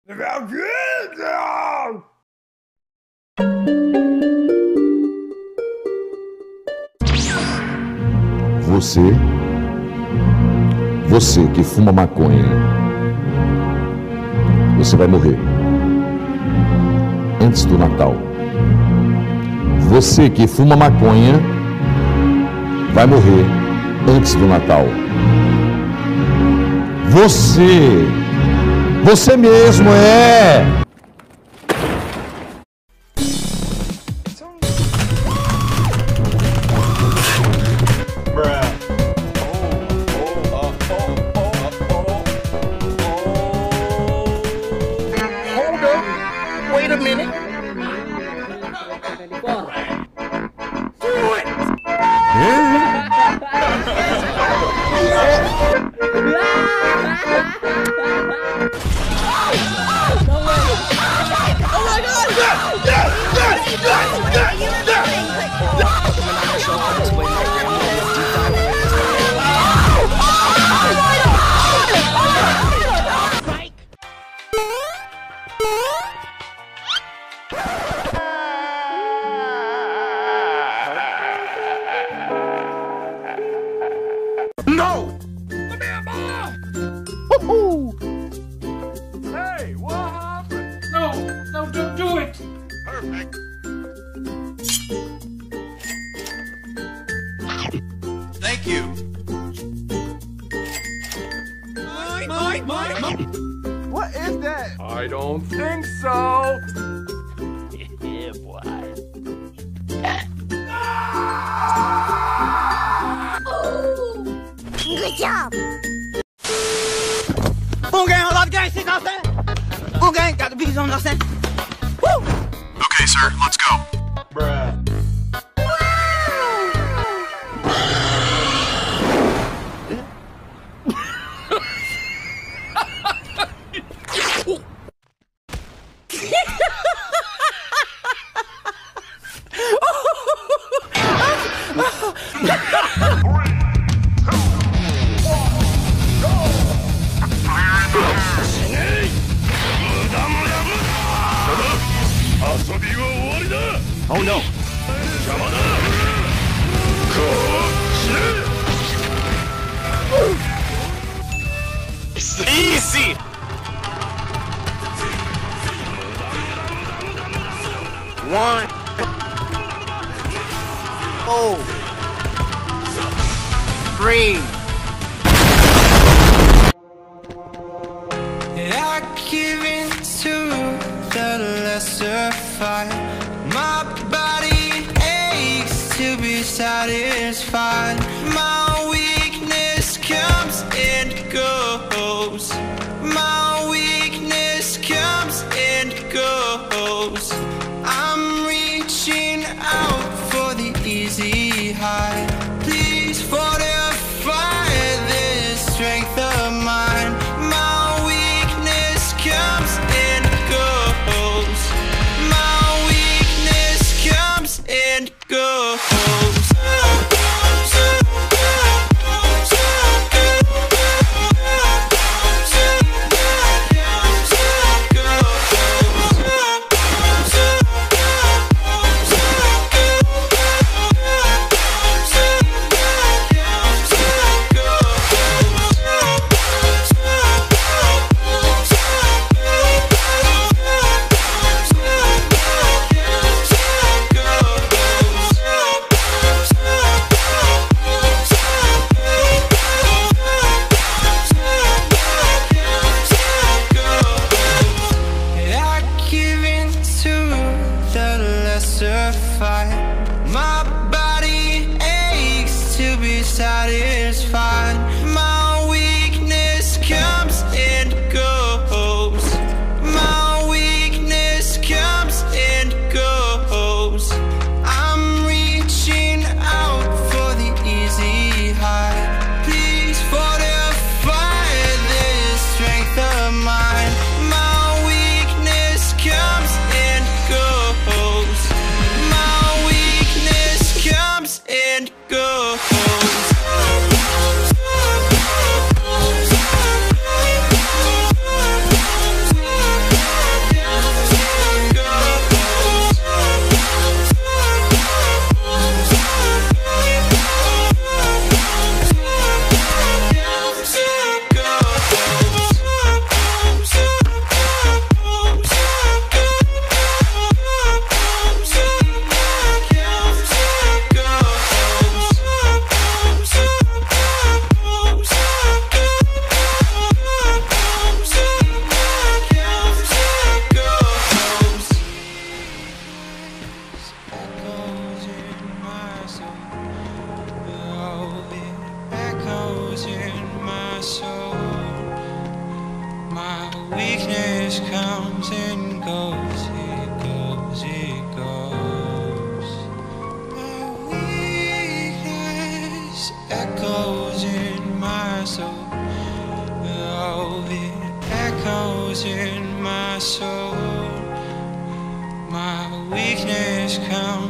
Minha vida! Você que fuma maconha, você vai morrer antes do Natal. Você que fuma maconha vai morrer antes do Natal. Você mesmo é. Wait a minute. Do it. No! Woohoo! Hey, what happened? No, don't do it! Perfect. Thank you. What is that? I don't think so. Yeah, boy. Good job. Full gang, a lot of gang shit outside. Full gang, got the bees on outside. Woo! Okay, sir, let's go. Bruh. Oh no. Easy! One. Oh. Three. I give in to the lesser fight. My body aches to be satisfied. My weakness comes and goes. My weakness comes and goes. I'm reaching out for the easy high. Please fortify this strength of mine. My weakness comes and goes. My weakness comes and goes, it goes, it goes. My weakness echoes in my soul. Oh, it echoes in my soul. My weakness comes